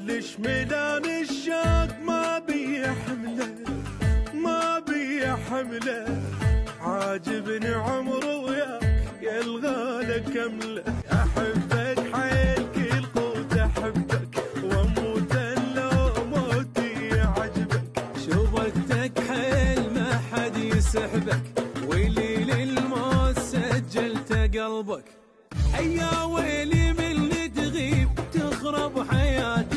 ليش ميدان الشوق ما بي حمله ما بي حمله، عاجبني عمر وياك يا الغالة كمله. احبك حيل كل قوت احبك، واموت لو موتي يعجبك. شوقتك حيل ما حد يسحبك، ويلي للموت سجلت قلبك. يا ويلي من اللي تغيب تخرب حياتك.